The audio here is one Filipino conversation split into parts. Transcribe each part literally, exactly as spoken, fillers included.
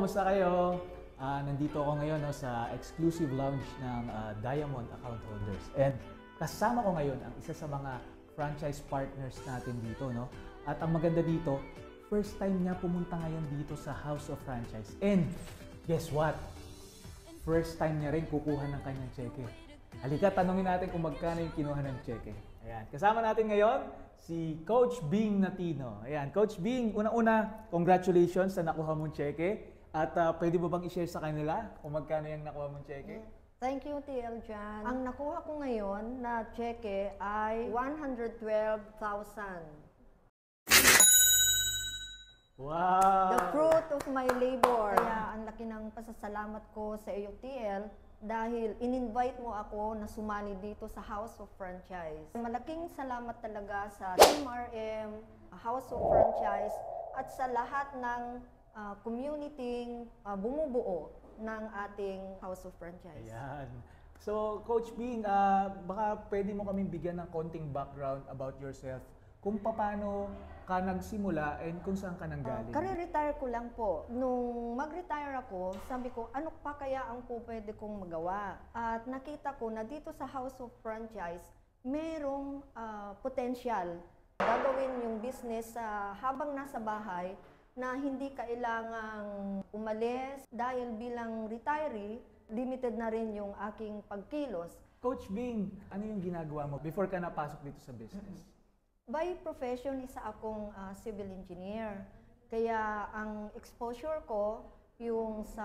kumusta kayo? Uh, nandito ako ngayon no, sa exclusive lounge ng uh, Diamond Account Holders. And kasama ko ngayon ang isa sa mga franchise partners natin dito. No? At ang maganda dito, first time niya pumunta ngayon dito sa House of Franchise. And guess what? First time niya rin kukuha ng kanyang cheque. Halika, tanungin natin kung magkano yung kinuha ng cheque. Ayan. Kasama natin ngayon si Coach Bing Natino. Ayan, Coach Bing, una-una, congratulations sa nakuha mong cheque. At uh, pwede mo bang i-share sa kanila kung magkano yung nakuha mong cheque? Thank you, T L Jan. Ang nakuha ko ngayon na cheque ay one hundred twelve thousand. Wow! The fruit of my labor. Kaya ang laki ng pasasalamat ko sa iyo, T L, dahil in-invite mo ako na sumali dito sa House of Franchise. Malaking salamat talaga sa Team R M, House of Franchise, at sa lahat ng uh, community uh, bumubuo ng ating House of Franchise. Ayan. So, Coach Bing, uh, baka pwede mo kaming bigyan ng konting background about yourself kung paano ka nagsimula and kung saan ka nanggaling. Uh, Kare-retire ko lang po. Nung mag-retire ako, sabi ko, ano pa kaya ang po pwede kong magawa? At nakita ko na dito sa House of Franchise, merong uh, potential. Gagawin yung business uh, habang nasa bahay na hindi kailangang umalis dahil bilang retiree, limited na rin yung aking pagkilos. Coach Bing, ano yung ginagawa mo before ka napasok dito sa business? Mm-hmm. By profession, isa akong uh, civil engineer. Kaya ang exposure ko, yung sa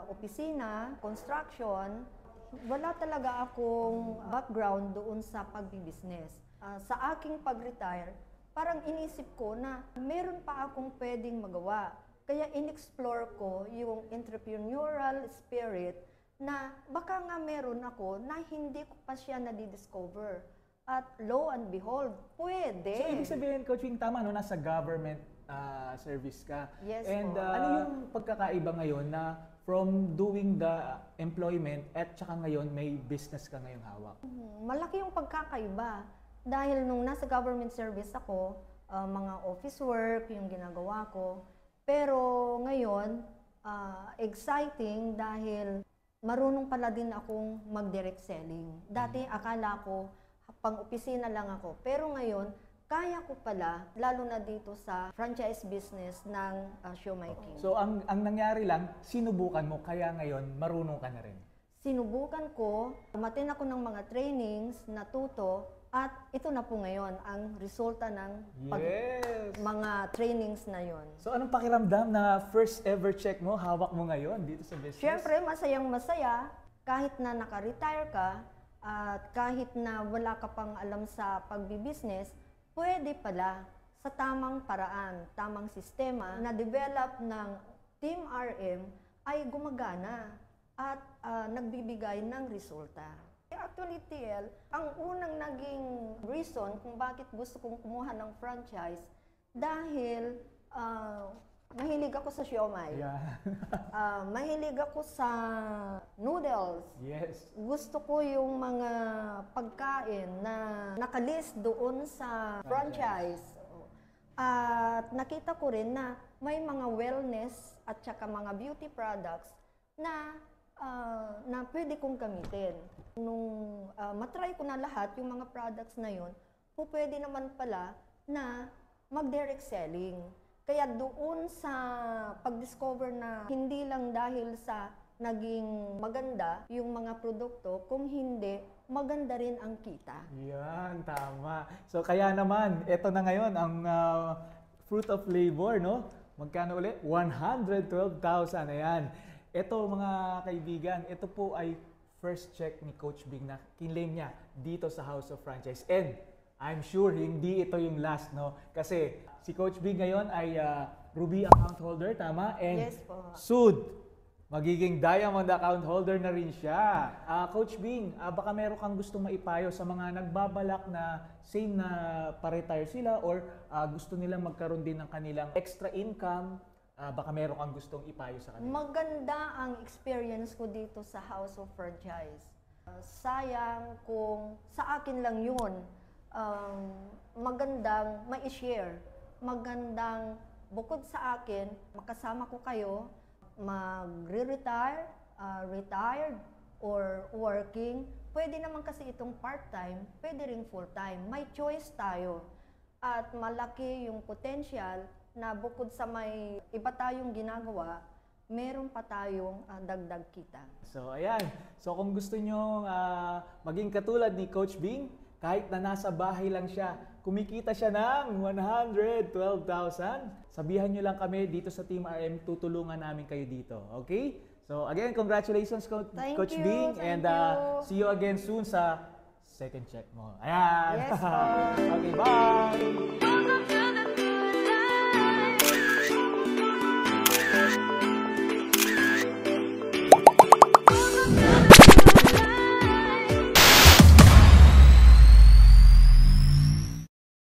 opisina, construction, wala talaga akong background doon sa pagbibusiness. Uh, sa aking pag-retire, parang inisip ko na meron pa akong pwedeng magawa. Kaya in-explore ko yung entrepreneurial spirit na baka nga meron ako na hindi ko pa siya nadidiscover. At lo and behold, pwede. So, ibig sabihin, Coach Bing, tama, no? Nasa government uh, service ka. Yes And po. Uh, ano yung pagkakaiba ngayon na from doing the employment at saka ngayon may business ka ngayong hawak? Malaki yung pagkakaiba. Dahil nung nasa government service ako, uh, mga office work yung ginagawa ko. Pero ngayon, uh, exciting dahil marunong pala din akong mag-direct selling. Dati akala ko, pang-opisina lang ako. Pero ngayon, kaya ko pala, lalo na dito sa franchise business ng uh, showmaking. So, ang, ang nangyari lang, sinubukan mo, kaya ngayon, marunong ka na rin? Sinubukan ko, umatin ako ng mga trainings, natuto, at ito na po ngayon ang resulta ng pag, yes. mga trainings na yon. So, anong pakiramdam na first ever check mo, hawak mo ngayon dito sa business? Siyempre, masayang masaya, kahit na naka-retire ka, at kahit na wala ka pang alam sa pagbibusiness, pwede pala sa tamang paraan, tamang sistema na develop ng Team R M ay gumagana at uh, nagbibigay ng resulta. Actually, T L, ang unang naging reason kung bakit gusto kong kumuha ng franchise dahil uh, mahilig ako sa siomai. Yeah. uh, mahilig ako sa noodles. Yes. Gusto ko yung mga pagkain na nakalist doon sa franchise. At nakita ko rin na may mga wellness at saka mga beauty products na uh, na pwede kong gamitin. Nung uh, matry ko na lahat yung mga products na yun, po pwede naman pala na mag-direct selling. Kaya doon sa pag-discover na hindi lang dahil sa naging maganda yung mga produkto, kung hindi, maganda rin ang kita. Yan, tama. So kaya naman, ito na ngayon ang uh, fruit of labor, no? Magkano ulit? one hundred twelve thousand. Ayan. Ito mga kaibigan, ito po ay first check ni Coach Bing na kinlaim niya dito sa House of Franchise. And I'm sure hindi ito yung last, no? Kasi si Coach Bing ngayon ay uh, Ruby account holder, tama? And yes po. Soon, magiging Diamond account holder na rin siya. Uh, Coach Bing, uh, baka meron kang gustong maipayo sa mga nagbabalak na same na pa-retire sila or uh, gusto nilang magkaroon din ng kanilang extra income. Uh, baka meron kang gustong ipayo sa kanila. Maganda ang experience ko dito sa House of Franchise. Uh, sayang kung sa akin lang yun. Um, magandang ma-share, magandang bukod sa akin, makasama ko kayo, magre-retire, ah, retired, or working. Pwede naman kasi itong part-time, pwede ring full-time. May choice tayo. At malaki yung potential na bukod sa may iba tayong ginagawa, meron pa tayong ah, dagdag kita. So ayan, so kung gusto nyo ah, maging katulad ni Coach Bing, kahit na nasa bahay lang siya, kumikita siya ng one hundred twelve thousand, sabihan nyo lang kami dito sa Team R M, tutulungan namin kayo dito. Okay? So again, congratulations Co- Thank Coach you, Bing, thank and uh, you. see you again soon sa second check mo. Ayan! Yes, po. Okay, bye!